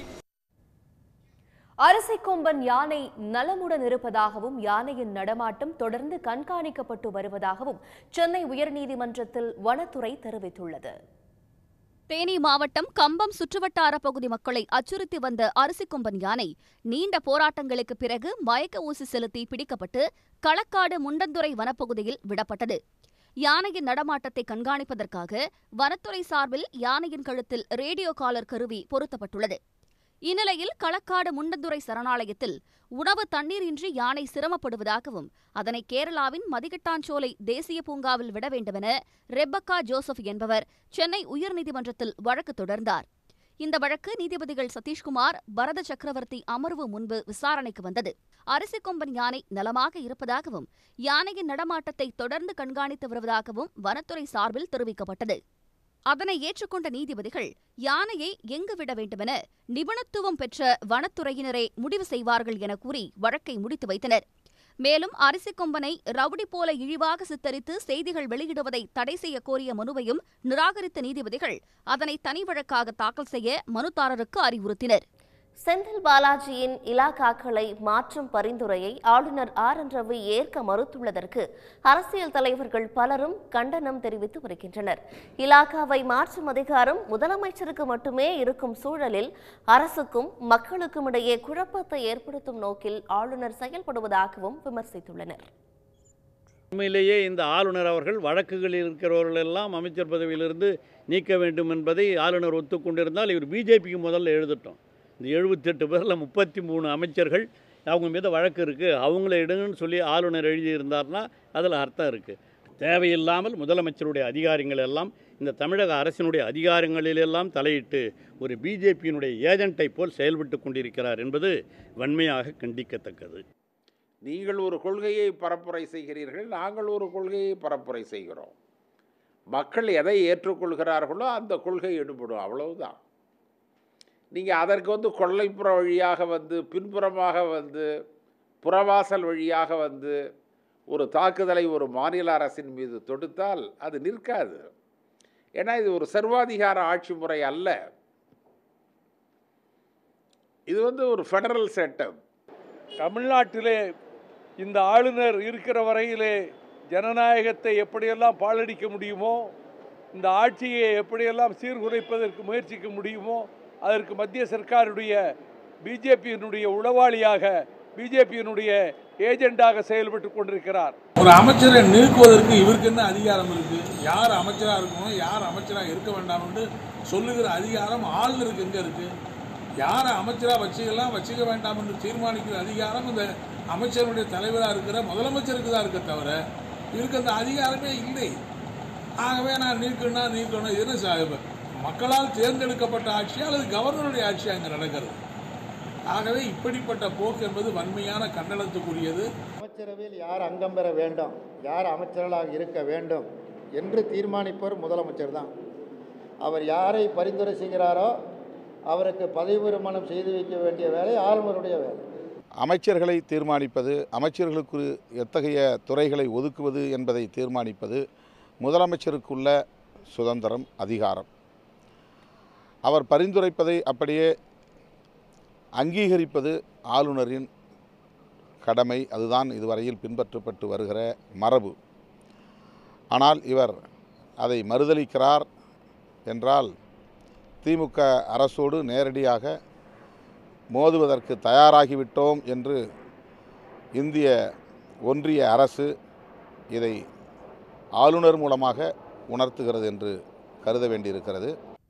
அரசிக்கொம்பன் யானை நலமுடன் இருப்பதாகவும் யானையின் நடமாட்டம் தொடர்ந்து கண்காணிக்கப்பட்டு வருவதாகவும் சென்னை உயர்நீதிமன்றத்தில் வனத்துறை தெரிவித்துள்ளது. தேனி மாவட்டம் கம்பம் சுற்றுவட்டார பகுதி மக்களை அச்சுறுத்தி வந்த அரசிக்கொம்பன் யானை நீண்ட போராட்டங்களுக்கு பிறகு மயக்க ஊசி செலுத்தி பிடிக்கப்பட்டு களக்காடு முண்டந்துறை வனப்பகுதியில் விடப்பட்டது. யானையின் நடமாட்டத்தை கண்காணிப்பதற்காக வனத்துறை சார்பில் யானையின் கழுத்தில் ரேடியோ காலர் கருவி பொருத்தப்பட்டுள்ளது. இந்நிலையில் களக்காடு முண்டந்துறை சரணாலயத்தில் உணவு தண்ணீர் இன்றி யானை சிரமப்படுவதாகவும் அதனை கேரளாவின் மதிகட்டாஞ்சோலை தேசிய பூங்காவில் விட வேண்டுமென ரெப்பக்கா ஜோசப் என்பவர் சென்னை உயர்நீதிமன்றத்தில் வழக்கு தொடர்ந்தார். இந்த வழக்கு நீதிபதிகள் சதீஷ்குமார், பரத சக்கரவர்த்தி அமர்வு முன்பு விசாரணைக்கு வந்தது. அரசிக்கொம்பன் யானை நலமாக இருப்பதாகவும் யானையின் நடமாட்டத்தை தொடர்ந்து கண்காணித்து வருவதாகவும் வனத்துறை சார்பில் தெரிவிக்கப்பட்டது. அதனை ஏற்றுக்கொண்ட நீதிபதிகள் யானையை எங்கு விட வேண்டுமென நிபுணத்துவம் பெற்ற வனத்துறையினரே முடிவு செய்வார்கள் என கூறி வழக்கை முடித்து வைத்தனர். மேலும் அரசிக்கொம்பனை ரவுடி போல இழிவாக சித்தரித்து செய்திகள் வெளியிடுவதை தடை செய்ய கோரிய மனுவையும் நிராகரித்த நீதிபதிகள் அதனை தனி வழக்காக தாக்கல் செய்ய மனுதாரருக்கு அறிவுறுத்தினர். செந்தில் பாலாஜியின் இலாகாக்களை மாற்றும் பரிந்துரையை ஆளுநர் ஆர் என் ரவி ஏற்க மறுத்துள்ளதற்கு அரசியல் தலைவர்கள் பலரும் கண்டனம் தெரிவித்து வருகின்றனர். இலாகாவை மாற்றும் அதிகாரம் முதலமைச்சருக்கு மட்டுமே இருக்கும் சூழலில் அரசுக்கும் மக்களுக்கும் இடையே குழப்பத்தை ஏற்படுத்தும் நோக்கில் ஆளுநர் செயல்படுவதாகவும் விமர்சித்துள்ளனர். உண்மையிலேயே இந்த ஆளுநர் அவர்கள் வழக்குகளில் இருக்கிறவர்கள் எல்லாம் அமைச்சர் பதவியிலிருந்து நீக்க வேண்டும் என்பதை ஆளுநர் ஒத்துக்கொண்டிருந்தால் இவர் பிஜேபிக்கு முதல்ல எழுதட்டும். இந்த எழுபத்தெட்டு பேரில் முப்பத்தி மூணு அமைச்சர்கள் அவங்க மீது வழக்கு இருக்குது, அவங்கள எடுங்கன்னு சொல்லி ஆளுநர் எழுதியிருந்தார்னா அதில் அர்த்தம் இருக்குது. தேவையில்லாமல் முதலமைச்சருடைய அதிகாரிகள் எல்லாம் இந்த தமிழக அரசினுடைய அதிகாரங்களிலெல்லாம் தலையிட்டு ஒரு பிஜேபியினுடைய ஏஜென்ட்டை போல் செயல்பட்டு கொண்டிருக்கிறார் என்பது வன்மையாக கண்டிக்கத்தக்கது. நீங்கள் ஒரு கொள்கையை பரப்புரை செய்கிறீர்கள், நாங்கள் ஒரு கொள்கையை பரப்புரை செய்கிறோம். மக்கள் எதை ஏற்றுக்கொள்கிறார்களோ அந்த கொள்கை எடுபடும், அவ்வளவுதான். நீங்கள் அதற்கு வந்து கொள்ளைப்புற வழியாக வந்து பின்புறமாக வந்து புறவாசல் வழியாக வந்து ஒரு தாக்குதலை ஒரு மாநில அரசின் மீது தொடுத்தால் அது நிற்காது. ஏன்னா இது ஒரு சர்வாதிகார ஆட்சி முறை அல்ல, இது வந்து ஒரு ஃபெடரல் செட்டப். தமிழ்நாட்டிலே இந்த ஆளுநர் இருக்கிற வரையிலே ஜனநாயகத்தை எப்படியெல்லாம் பாழடிக்க முடியுமோ, இந்த ஆட்சியை எப்படியெல்லாம் சீர்குலைப்பதற்கு முயற்சிக்க முடியுமோ அதற்கு மத்திய சர்க்காருடைய பிஜேபியினுடைய உளவாளியாக பிஜேபியினுடைய ஏஜெண்டாக செயல்பட்டு கொண்டிருக்கிறார். ஒரு அமைச்சரை நீக்குவதற்கு இவருக்கு என்ன அதிகாரம் இருக்கு? யார் அமைச்சராக இருக்கணும், யார் அமைச்சராக இருக்க வேண்டாம் என்று சொல்லுகிற அதிகாரம் ஆளுநருக்கு எங்க இருக்கு? யாரை அமைச்சராக வச்சுக்கலாம் வச்சுக்க வேண்டாம் என்று தீர்மானிக்கிற அதிகாரம் இந்த அமைச்சருடைய தலைவராக இருக்கிற முதலமைச்சருக்கு தான் இருக்க தவிர இவருக்கு அந்த அதிகாரமே இல்லை. ஆகவே நான் நீக்கணும்னா நீக்கணும். இது என்ன மக்களால் தேர்ந்தெடுக்கப்பட்ட ஆட்சியா அல்லது கவர்னருடைய ஆட்சியா அங்கே நடக்கிறது? ஆகவே இப்படிப்பட்ட போக்கு என்பது வன்மையான கண்டனத்துக்குரியது. அமைச்சரவையில் யார் அங்கம் பெற வேண்டும், யார் அமைச்சர்களாக இருக்க வேண்டும் என்று தீர்மானிப்பவர் முதலமைச்சர் தான். அவர் யாரை பரிந்துரை செய்கிறாரோ அவருக்கு பதவி பிரமாணம் செய்து வைக்க வேண்டிய வேலை ஆளுநருடைய வேலை. அமைச்சர்களை தீர்மானிப்பது, அமைச்சர்களுக்கு எத்தகைய துறைகளை ஒதுக்குவது என்பதை தீர்மானிப்பது முதலமைச்சருக்குள்ள சுதந்திரம், அதிகாரம். அவர் பரிந்துரைப்பதை அப்படியே அங்கீகரிப்பது ஆளுநரின் கடமை. அதுதான் இதுவரையில் பின்பற்றப்பட்டு வருகிற மரபு. ஆனால் இவர் அதை மறுதலிக்கிறார் என்றால் திமுக அரசோடு நேரடியாக மோதுவதற்கு தயாராகிவிட்டோம் என்று இந்திய ஒன்றிய அரசு இதை ஆளுநர் மூலமாக உணர்த்துகிறது என்று கருத வேண்டியிருக்கிறது.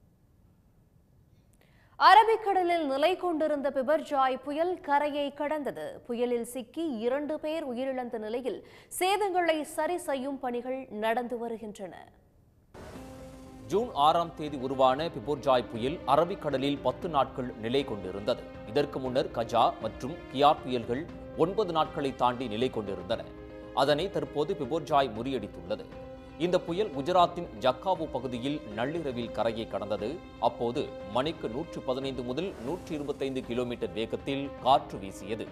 அரபிக்கடலில் நிலை கொண்டிருந்த பிபர்ஜாய் புயல் கரையை கடந்தது. புயலில் சிக்கி இரண்டு பேர் உயிரிழந்த நிலையில் சேதங்களை சரி செய்யும் பணிகள் நடந்து வருகின்றன. ஜூன் ஆறாம் தேதி உருவான பிபர்ஜாய் புயல் அரபிக்கடலில் பத்து நாட்கள் நிலை கொண்டிருந்தது. இதற்கு முன்னர் கஜா மற்றும் கியார் புயல்கள் ஒன்பது நாட்களை தாண்டி நிலை கொண்டிருந்தன. அதனை தற்போது பிபர்ஜாய் முறியடித்துள்ளது. இந்த புயல் குஜராத்தின் ஜக்காவு பகுதியில் நள்ளிரவில் கரையை கடந்தது. அப்போது மணிக்கு நூற்று பதினைந்து முதல் நூற்றி இருபத்தைந்து கிலோமீட்டர் வேகத்தில் காற்று வீசியது.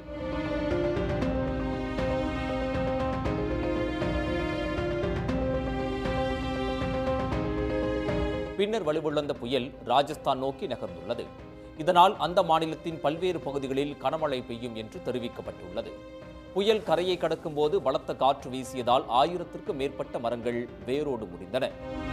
பின்னர் வலுவிழந்த புயல் ராஜஸ்தான் நோக்கி நகர்ந்துள்ளது. இதனால் அந்த மாநிலத்தின் பல்வேறு பகுதிகளில் கனமழை பெய்யும் என்று தெரிவிக்கப்பட்டுள்ளது. புயல் கரையை கடக்கும் போது பலத்த காற்று வீசியதால் ஆயிரத்திற்கும் மேற்பட்ட மரங்கள் வேரோடு முறிந்தன.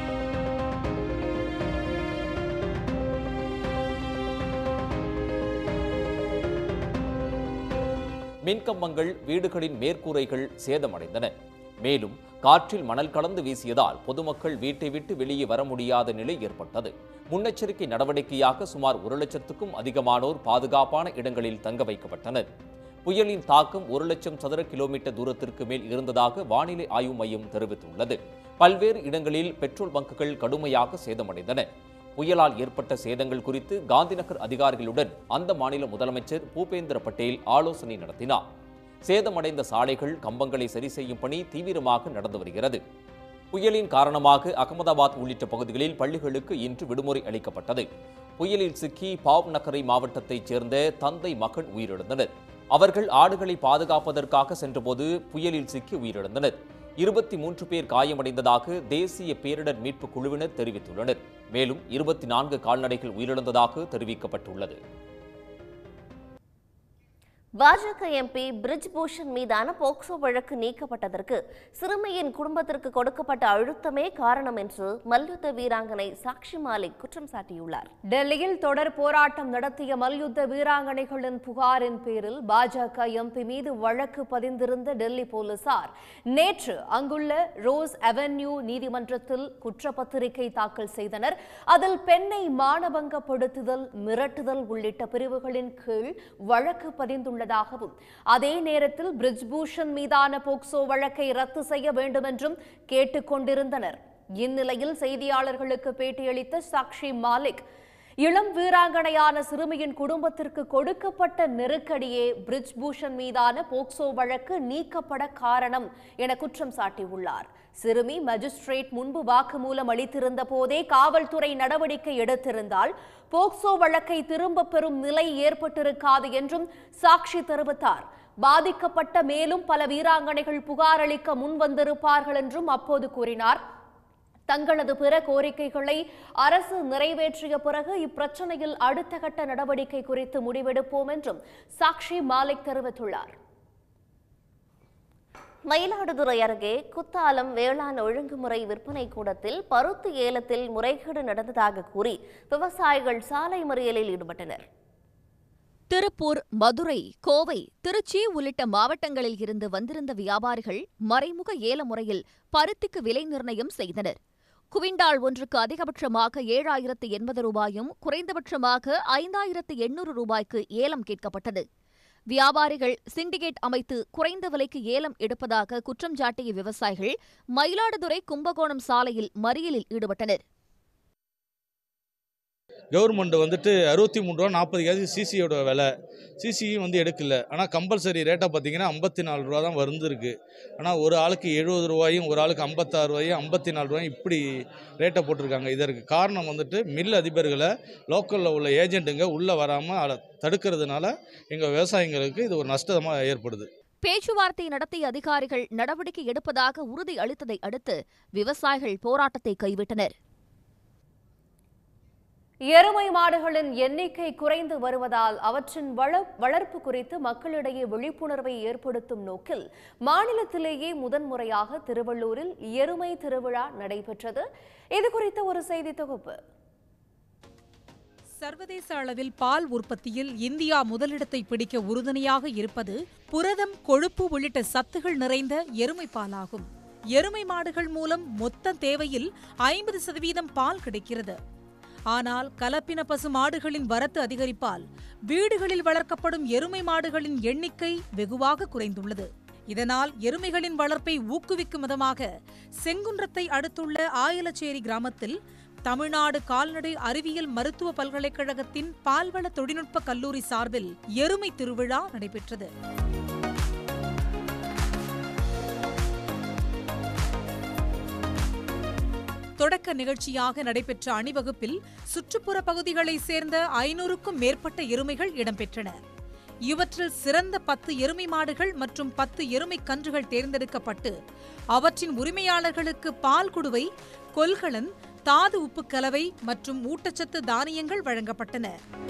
மின்கம்பங்கள், வீடுகளின் மேற்கூரைகள் சேதமடைந்தன. மேலும் காற்றில் மணல் கலந்து வீசியதால் பொதுமக்கள் வீட்டை விட்டு வெளியே வர முடியாத நிலை ஏற்பட்டது. முன்னெச்சரிக்கை நடவடிக்கையாக சுமார் ஒரு லட்சத்துக்கும் அதிகமானோர் பாதுகாப்பான இடங்களில் தங்க வைக்கப்பட்டனர். புயலின் தாக்கம் ஒரு லட்சம் சதுர கிலோமீட்டர் தூரத்திற்கு மேல் இருந்ததாக வானிலை ஆய்வு மையம் தெரிவித்துள்ளது. பல்வேறு இடங்களில் பெட்ரோல் பங்குகள் கடுமையாக சேதமடைந்தன. புயலால் ஏற்பட்ட சேதங்கள் குறித்து காந்திநகர் அதிகாரிகளுடன் அந்த மாநில முதலமைச்சர் பூபேந்திர பட்டேல் ஆலோசனை நடத்தினார். சேதமடைந்த சாலைகள், கம்பங்களை சரி செய்யும் பணி தீவிரமாக நடந்து வருகிறது. புயலின் காரணமாக அகமதாபாத் உள்ளிட்ட பகுதிகளில் பள்ளிகளுக்கு இன்று விடுமுறை அளிக்கப்பட்டது. புயலில் சிக்கி பாவ் நகரை மாவட்டத்தைச் சேர்ந்த தந்தை, மகன் உயிரிழந்தனர். அவர்கள் ஆடுகளை பாதுகாப்பதற்காக சென்றபோது புயலில் சிக்கி உயிரிழந்தனர். இருபத்தி மூன்று பேர் காயமடைந்ததாக தேசிய பேரிடர் மீட்பு குழுவினர் தெரிவித்துள்ளனர். மேலும் இருபத்தி நான்கு கால்நடைகள் உயிரிழந்ததாக தெரிவிக்கப்பட்டுள்ளது. பாஜக எம்பி பிரிஜ் பூஷன் மீதான போக்சோ வழக்கு நீக்கப்பட்டதற்கு சிறுமியின் குடும்பத்திற்கு கொடுக்கப்பட்ட அழுத்தமே காரணம் என்று மல்யுத்த வீராங்கனை சாக்ஷி மாலிக் குற்றம் சாட்டியுள்ளார். டெல்லியில் தொடர் போராட்டம் நடத்திய மல்யுத்த வீராங்கனைகளின் புகாரின் பேரில் பாஜக எம்பி மீது வழக்கு பதிந்திருந்த டெல்லி போலீசார் நேற்று அங்குள்ள ரோஸ் அவென்யூ நீதிமன்றத்தில் குற்றப்பத்திரிகை தாக்கல் செய்தனர். அதில் பெண்ணை மானபங்கப்படுத்துதல், மிரட்டுதல் உள்ளிட்ட பிரிவுகளின் கீழ் வழக்கு பதிந்துள்ளது. அதே நேரத்தில் பிரிஜ் பூஷன் மீதான போக்சோ வழக்கை ரத்து செய்ய வேண்டும் என்றும் கேட்டுக் கொண்டிருந்தனர். இந்நிலையில் செய்தியாளர்களுக்கு பேட்டியளித்த சாக்ஷி மாலிக், இளம் வீராங்கனையான சிறுமியின் குடும்பத்திற்கு கொடுக்கப்பட்ட நெருக்கடியே பிரிஜ் பூஷன் மீதான போக்சோ வழக்கு நீக்கப்பட காரணம் என குற்றம் சாட்டியுள்ளார். சிறுமி மஜிஸ்ட்ரேட் முன்பு வாக்குமூலம் அளித்திருந்த போதே காவல்துறை நடவடிக்கை எடுத்திருந்தால் போக்சோ வழக்கை திரும்பப் பெறும் நிலை ஏற்பட்டிருக்காது என்றும் சாக்ஷி தெரிவித்தார். பாதிக்கப்பட்ட மேலும் பல வீராங்கனைகள் புகார் அளிக்க முன்வந்திருப்பார்கள் என்றும் அப்போது கூறினார். தங்களது பிற கோரிக்கைகளை அரசு நிறைவேற்றிய பிறகு இப்பிரச்சனையில் அடுத்த கட்ட நடவடிக்கை குறித்து முடிவெடுப்போம் என்றும் சாக்ஷி மாலிக் தெரிவித்துள்ளார். மயிலாடுதுறை அருகே குத்தாலம் வேளாண் ஒழுங்குமுறை விற்பனை கூடத்தில் பருத்தி ஏலத்தில் முறைகேடு நடந்ததாக கூறி விவசாயிகள் சாலை மறியலில் ஈடுபட்டனர். திருப்பூர், மதுரை, கோவை, திருச்சி உள்ளிட்ட மாவட்டங்களில் இருந்து வந்திருந்த வியாபாரிகள் மறைமுக ஏல முறையில் பருத்திக்கு விலை நிர்ணயம் செய்தனர். குவிண்டால் ஒன்றுக்கு அதிகபட்சமாக ஏழாயிரத்து எண்பது ரூபாயும் குறைந்தபட்சமாக ஐந்தாயிரத்து எண்ணூறு ரூபாய்க்கு ஏலம் கேட்கப்பட்டது. வியாபாரிகள் சிண்டிகேட் அமைத்து குறைந்த விலைக்கு ஏலம் எடுப்பதாக குற்றம் சாட்டிய விவசாயிகள் மயிலாடுதுறை கும்பகோணம் சாலையில் மறியலில் ஈடுபட்டனர். கவர்மெண்ட் வந்துட்டு அறுபத்தி மூணு ரூபா நாற்பது கேஜி சிசியோட விலை, சிசியும் வந்து எடுக்கல. ஆனால் கம்பல்சரி ரேட்டாக பார்த்தீங்கன்னா ஐம்பத்தி நாலு ரூபா தான் வந்துருக்கு. ஆனால் ஒரு ஆளுக்கு எழுபது ரூபாயும் ஒரு ஆளுக்கு ஐம்பத்தாறு ரூபாயும் ஐம்பத்தி நாலு ரூபாயும் இப்படி ரேட்டை போட்டிருக்காங்க. இதற்கு காரணம் வந்துட்டு மில் அதிபர்களை லோக்கலில் உள்ள ஏஜென்ட்டுங்க உள்ளே வராமல் அதை தடுக்கிறதுனால எங்கள் விவசாயிகளுக்கு இது ஒரு நஷ்டமாக ஏற்படுது. பேச்சுவார்த்தை நடத்திய அதிகாரிகள் நடவடிக்கை எடுப்பதாக உறுதி அளித்ததை அடுத்து விவசாயிகள் போராட்டத்தை கைவிட்டனர். எருமை மாடுகளின் எண்ணிக்கை குறைந்து வருவதால் அவற்றின் வளர்ப்பு குறித்து மக்களிடையே விழிப்புணர்வை ஏற்படுத்தும் நோக்கில் மாநிலத்திலேயே முதன்முறையாக திருவள்ளூரில் எருமை திருவிழா நடைபெற்றது. இது குறித்த ஒரு செய்தி தொகுப்பு. சர்வதேச அளவில் பால் உற்பத்தியில் இந்தியா முதலிடத்தை பிடிக்க உறுதுணையாக இருப்பது புரதம், கொழுப்பு உள்ளிட்ட சத்துகள் நிறைந்த எருமை பாலாகும். எருமை மாடுகள் மூலம் மொத்த தேவையில் ஐம்பது சதவீதம் பால் கிடைக்கிறது. ஆனால் கலப்பின பசு மாடுகளின் வரத்து அதிகரிப்பால் வீடுகளில் வளர்க்கப்படும் எருமை மாடுகளின் எண்ணிக்கை வெகுவாக குறைந்துள்ளது. இதனால் எருமைகளின் வளர்ப்பை ஊக்குவிக்கும் விதமாக செங்குன்றத்தை அடுத்துள்ள ஆயலச்சேரி கிராமத்தில் தமிழ்நாடு கால்நடை அறிவியல் மருத்துவ பல்கலைக்கழகத்தின் பால்வள தொழில்நுட்ப கல்லூரி சார்பில் எருமை திருவிழா நடைபெற்றது. தொடக்க நிகழ்ச்சியாக நடைபெற்ற அணிவகுப்பில் சுற்றுப்புற பகுதிகளைச் சேர்ந்த ஐநூறுக்கும் மேற்பட்ட எருமைகள் இடம்பெற்றன. இவற்றில் சிறந்த பத்து எருமை மாடுகள் மற்றும் பத்து எருமை கன்றுகள் தேர்ந்தெடுக்கப்பட்டு அவற்றின் உரிமையாளர்களுக்கு பால் குடுவை, கொள்கலன், தாது உப்பு கலவை மற்றும் ஊட்டச்சத்து தானியங்கள் வழங்கப்பட்டன.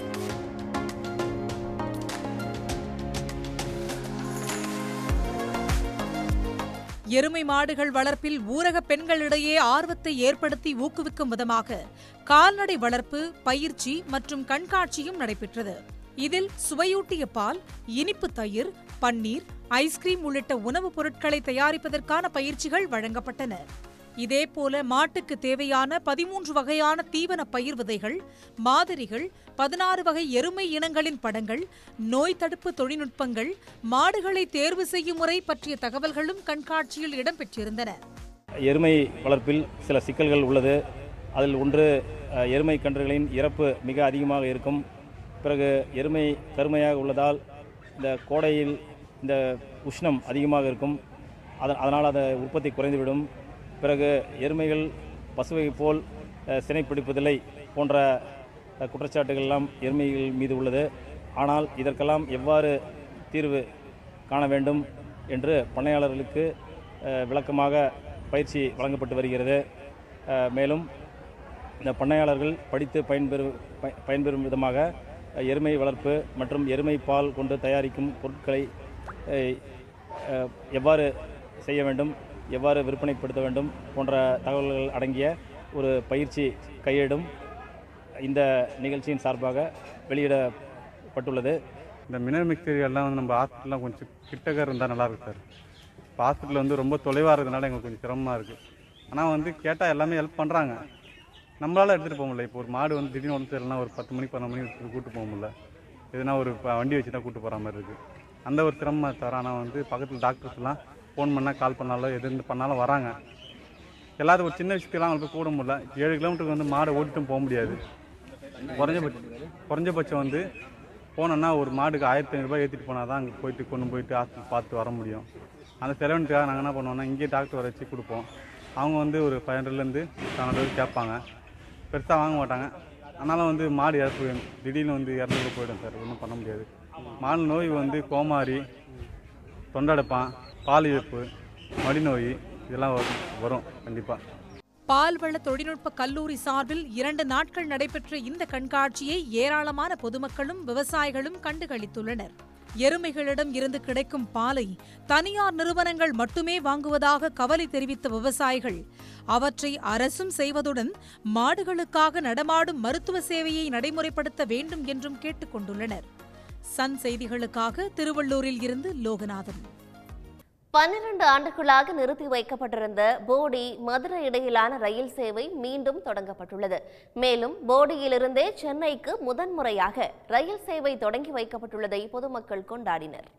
எருமை மாடுகள் வளர்ப்பில் ஊரக பெண்களிடையே ஆர்வத்தை ஏற்படுத்தி ஊக்குவிக்கும் விதமாக கால்நடை வளர்ப்பு, பயிற்சி மற்றும் கண்காட்சியும் நடைபெற்றது. இதில் சுவையூட்டிய பால், இனிப்பு தயிர், பன்னீர், ஐஸ்கிரீம் உள்ளிட்ட உணவுப் பொருட்களை தயாரிப்பதற்கான பயிற்சிகள் வழங்கப்பட்டன. இதேபோல மாட்டுக்கு தேவையான பதிமூன்று வகையான தீவன பயிர் விதைகள், மாதிரிகள், பதினாறு வகை எருமை இனங்களின் படங்கள், நோய் தடுப்பு தொழில்நுட்பங்கள், மாடுகளை தேர்வு செய்யும் முறை பற்றிய தகவல்களும் கண்காட்சியில் இடம்பெற்றிருந்தன. எருமை வளர்ப்பில் சில சிக்கல்கள் உள்ளது. அதில் ஒன்று எருமை கன்றுகளின் இறப்பு மிக அதிகமாக இருக்கும். பிறகு எருமை கருமையாக உள்ளதால் இந்த கோடையில் இந்த உஷ்ணம் அதிகமாக இருக்கும். அதனால் அதை உற்பத்தி குறைந்துவிடும். பிறகு எருமைகள் பசுவை போல் சினை பிடிப்பதில்லை போன்ற குற்றச்சாட்டுகள் எல்லாம் எருமைகள் மீது உள்ளது. ஆனால் இதற்கெல்லாம் எவ்வாறு தீர்வு காண வேண்டும் என்று பண்ணையாளர்களுக்கு விளக்கமாக பயிற்சி வழங்கப்பட்டு வருகிறது. மேலும் இந்த பண்ணையாளர்கள் படித்து பயன்பெறும் பயன்பெறும் விதமாக எருமை வளர்ப்பு மற்றும் எருமை பால் கொண்டு தயாரிக்கும் பொருட்களை எவ்வாறு செய்ய வேண்டும், எவ்வாறு விற்பனைப்படுத்த வேண்டும் போன்ற தகவல்கள் அடங்கிய ஒரு பயிற்சி கையேடும் இந்த நிகழ்ச்சியின் சார்பாக வெளியிடப்பட்டுள்ளது. இந்த மினரல் மிக்சர் எல்லாம் வந்து நம்ம ஹாஸ்பிட்டல்லாம் கொஞ்சம் கிட்டக்க இருந்தால் நல்லாயிருக்கும் சார். இப்போ ஹாஸ்பிட்டல் வந்து ரொம்ப தொலைவாக இருக்கிறதுனால எங்களுக்கு கொஞ்சம் சிரமமாக இருக்குது. ஆனால் வந்து கேட்டால் எல்லாமே ஹெல்ப் பண்ணுறாங்க. நம்மளால் எடுத்துகிட்டு போக முடியல. இப்போ ஒரு மாடு வந்து திடீர்னு உடம்பு சரியில்லைனா ஒரு பத்து மணி பன்னெண்டு மணி எடுத்துகிட்டு கூட்டு போக முடியல. எதுனா ஒரு வண்டி வச்சு தான் கூட்டு போகிற மாதிரி இருக்குது. அந்த ஒரு சிரமமாக சார். ஆனால் வந்து பக்கத்தில் டாக்டர்ஸ்லாம் ஃபோன் பண்ணால் கால் பண்ணாலும் எது பண்ணாலும் வராங்க. எல்லாத்துக்கும் ஒரு சின்ன விஷயத்துக்கெல்லாம் அவங்களுக்கு கூட முடியல. ஏழு கிலோமீட்டருக்கு வந்து மாடை ஓட்டிட்டும் போக முடியாது. குறைஞ்சபட்சம் குறைஞ்சபட்சம் வந்து போனோன்னா ஒரு மாடுக்கு ஆயிரத்தி ஐநூறுரூபா ஏற்றிட்டு போனால் தான் அங்கே போயிட்டு கொண்டு போயிட்டு ஹாஸ்பிட்டல் பார்த்து வர முடியும். அந்த செலவனுக்காக நாங்கள் என்ன பண்ணுவோம்னா இங்கேயே டாக்டர் வர வச்சு கொடுப்போம். அவங்க வந்து ஒரு ஃபைவ் ஹண்ட்ரட்லேருந்து செவன் ஹண்ட்ரட் கேட்பாங்க. பெருசாக வாங்க மாட்டாங்க. ஆனாலும் வந்து மாடு இறப்பு திடீர்னு வந்து இறந்து போயிடும் சார். ஒன்றும் பண்ண முடியாது. மாடு நோய் வந்து கோமாரி, தொண்டடைப்பான், பால் இழப்பு, மடிநோய் இதெல்லாம் வரும் வரும் கண்டிப்பாக. பால்வள தொழில்நுட்ப கல்லூரி சார்பில் இரண்டு நாட்கள் நடைபெற்ற இந்த கண்காட்சியை ஏராளமான பொதுமக்களும் விவசாயிகளும் கண்டுகளித்துள்ளனர். எருமைகளிடம் இருந்து கிடைக்கும் பாலை தனியார் நிறுவனங்கள் மட்டுமே வாங்குவதாக கவலை தெரிவித்த விவசாயிகள் அவற்றை அரசும் செய்வதுடன் மாடுகளுக்காக நடமாடும் மருத்துவ சேவையை நடைமுறைப்படுத்த வேண்டும் என்றும் கேட்டுக் கொண்டுள்ளனர். சன் செய்திகளுக்காக திருவள்ளூரில் இருந்து லோகநாதன். பன்னிரண்டு ஆண்டுகளாக நிறுத்தி வைக்கப்பட்டிருந்த போடி மதுரை இடையிலான ரயில் சேவை மீண்டும் தொடங்கப்பட்டுள்ளது. மேலும் போடியிலிருந்தே சென்னைக்கு முதன்முறையாக ரயில் சேவை தொடங்கி வைக்கப்பட்டுள்ளதை பொதுமக்கள் கொண்டாடினர்.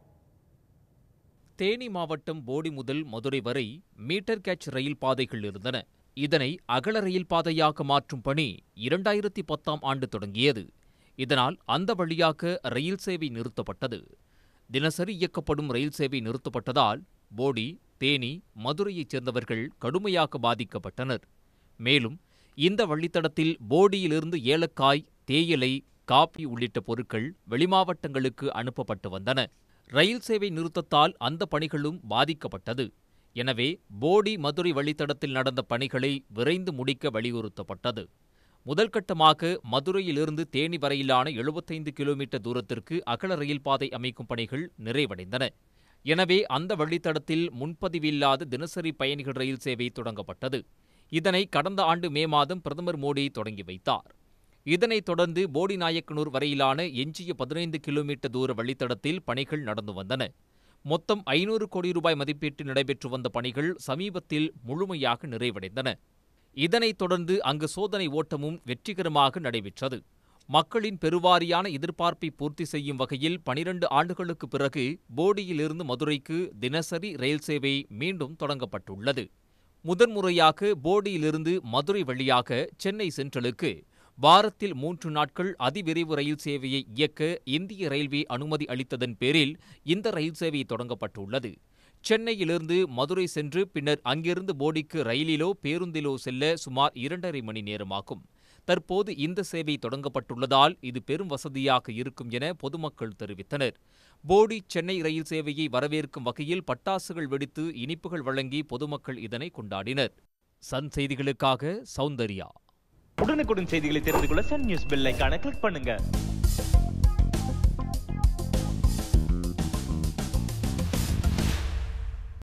தேனி மாவட்டம் போடி முதல் மதுரை வரை மீட்டர் கேட்ச் ரயில் பாதைகள் இருந்தன. இதனை அகல ரயில் பாதையாக மாற்றும் பணி இரண்டாயிரத்தி பத்தாம் ஆண்டு தொடங்கியது. இதனால் அந்த வழியாக ரயில் சேவை நிறுத்தப்பட்டது. தினசரி இயக்கப்படும் ரயில் சேவை நிறுத்தப்பட்டதால் போடி, தேனி, மதுரையைச் சேர்ந்தவர்கள் கடுமையாக பாதிக்கப்பட்டனர். மேலும் இந்த வழித்தடத்தில் போடியிலிருந்து ஏலக்காய், தேயிலை, காபி உள்ளிட்ட பொருட்கள் வெளிமாவட்டங்களுக்கு அனுப்பப்பட்டு வந்தன. ரயில் சேவை நிறுத்தத்தால் அந்த பணிகளும் பாதிக்கப்பட்டது. எனவே போடி மதுரை வழித்தடத்தில் நடந்த பணிகளை விரைந்து முடிக்க வலியுறுத்தப்பட்டது. முதல்கட்டமாக மதுரையிலிருந்து தேனி வரையிலான எழுபத்தைந்து கிலோமீட்டர் தூரத்திற்கு அகல ரயில் பாதை அமைக்கும் பணிகள் நிறைவடைந்தன. எனவே அந்த வழித்தடத்தில் முன்பதிவில்லாத தினசரி பயணிகள் ரயில் சேவை தொடங்கப்பட்டது. இதனை கடந்த ஆண்டு மே மாதம் பிரதமர் மோடி தொடங்கி வைத்தார். இதனைத் தொடர்ந்து போடி நாயக்கனூர் வரையிலான எஞ்சிய பதினைந்து கிலோமீட்டர் தூர வழித்தடத்தில் பணிகள் நடந்து வந்தன. மொத்தம் ஐநூறு கோடி ரூபாய் மதிப்பீட்டில் நடைபெற்று வந்த பணிகள் சமீபத்தில் முழுமையாக நிறைவடைந்தன. இதனைத் தொடர்ந்து அங்கு சோதனை ஓட்டமும் வெற்றிகரமாக நடைபெற்றது. மக்களின் பெருவாரியான எதிர்பார்ப்பை பூர்த்தி செய்யும் வகையில் பனிரண்டு ஆண்டுகளுக்கு பிறகு போடியிலிருந்து மதுரைக்கு தினசரி ரயில் சேவை மீண்டும் தொடங்கப்பட்டுள்ளது. முதன்முறையாக போடியிலிருந்து மதுரை வழியாக சென்னை சென்ட்ரலுக்கு வாரத்தில் மூன்று நாட்கள் அதிவிரைவு ரயில் சேவையை இயக்க இந்திய ரயில்வே அனுமதி அளித்ததன் பேரில் இந்த ரயில் சேவை தொடங்கப்பட்டுள்ளது. சென்னையிலிருந்து மதுரை சென்று பின்னர் அங்கிருந்து போடிக்கு ரயிலிலோ பேருந்திலோ செல்ல சுமார் இரண்டரை மணி நேரமாகும். தற்போது இந்த சேவை தொடங்கப்பட்டுள்ளதால் இது பெரும் வசதியாக இருக்கும் என பொதுமக்கள் தெரிவித்தனர். போடி சென்னை ரயில் சேவையை வரவேற்கும் வகையில் பட்டாசுகள் வெடித்து இனிப்புகள் வழங்கி பொதுமக்கள் இதனை கொண்டாடினர். சன் செய்திகளுக்காக சௌந்தர்யா. உடனுக்குடன் செய்திகளை தெரிந்து கொள்ள சன் நியூஸ் பெல் ஐகானை கிளிக் பண்ணுங்க.